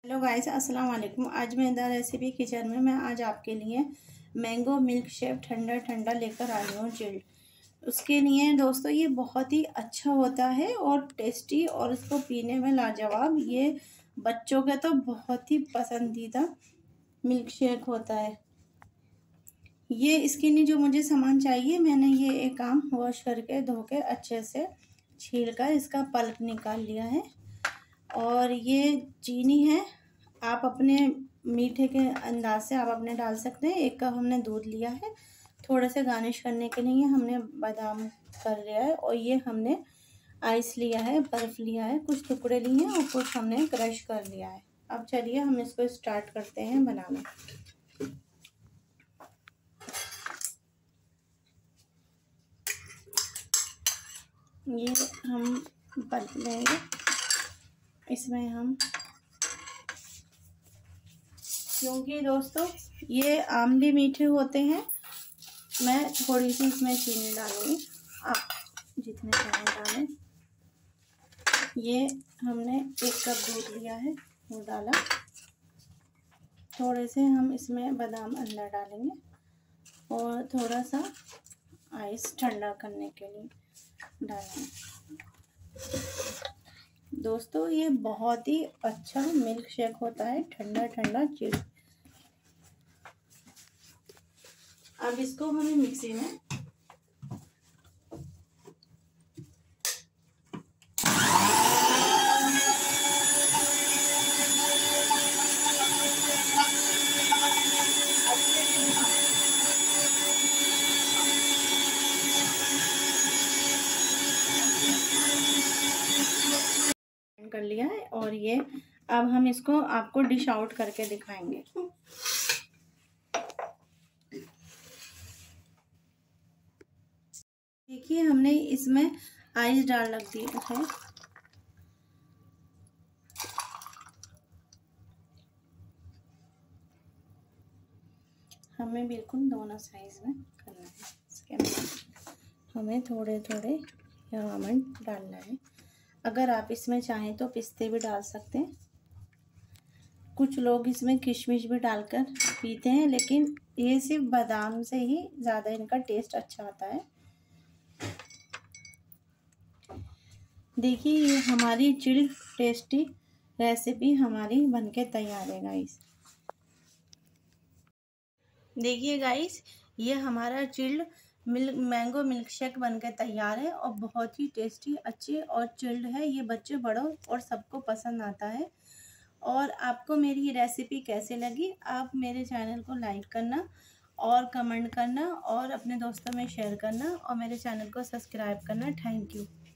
Hello guys, अस्सलाम वालेकुम। आज मैं द रेसिपी किचन में आज आपके लिए मैंगो मिल्क शेक ठंडा ठंडा लेकर आई हूँ चिल्ड। उसके लिए दोस्तों ये बहुत ही अच्छा होता है और टेस्टी, और इसको पीने में लाजवाब। ये बच्चों के तो बहुत ही पसंदीदा मिल्क शेक होता है। ये इसके लिए जो मुझे सामान चाहिए, मैंने ये एक आम वॉश करके धो के अच्छे से छील कर इसका पल्प निकाल लिया है। और ये चीनी है, आप अपने मीठे के अंदाज से आप अपने डाल सकते हैं। 1 कप हमने दूध लिया है। थोड़े से गार्निश करने के लिए हमने बादाम कर लिया है, और ये हमने आइस लिया है, बर्फ़ लिया है, कुछ टुकड़े लिए हैं और कुछ हमने क्रश कर लिया है। अब चलिए हम इसको स्टार्ट करते हैं बनाना। ये हम पल्प लेंगे, इसमें हम, क्योंकि दोस्तों ये आम भी मीठे होते हैं, मैं थोड़ी सी इसमें चीनी डालूंगी। आप जितने चाहें डालें। ये हमने 1 कप दूध लिया है, वो डाला। थोड़े से हम इसमें बादाम अंदर डालेंगे और थोड़ा सा आइस ठंडा करने के लिए डालेंगे। दोस्तों ये बहुत ही अच्छा मिल्क शेक होता है, ठंडा ठंडा चिल्ड। अब इसको हमें मिक्सी में कर लिया है। और ये अब हम इसको आपको डिश आउट करके दिखाएंगे। देखिए हमने इसमें आइस डाल रख दिया है। हमें बिल्कुल दोनों साइज में करना है। इसके अंदर हमें थोड़े थोड़े आमंड डालना है। अगर आप इसमें चाहें तो पिस्ते भी डाल सकते हैं। कुछ लोग इसमें किशमिश भी डालकर पीते हैं, लेकिन ये सिर्फ बादाम से ही ज़्यादा इनका टेस्ट अच्छा आता है। देखिए ये हमारी चिल्ड टेस्टी रेसिपी हमारी बनके तैयार है गाइस। देखिए गाइस, ये हमारा चिल्ड मैंगो मिल्क शेक बनके तैयार है और बहुत ही टेस्टी, अच्छी और चिल्ड है। ये बच्चे बड़ों और सबको पसंद आता है। और आपको मेरी रेसिपी कैसे लगी, आप मेरे चैनल को लाइक करना और कमेंट करना और अपने दोस्तों में शेयर करना और मेरे चैनल को सब्सक्राइब करना। Thank you.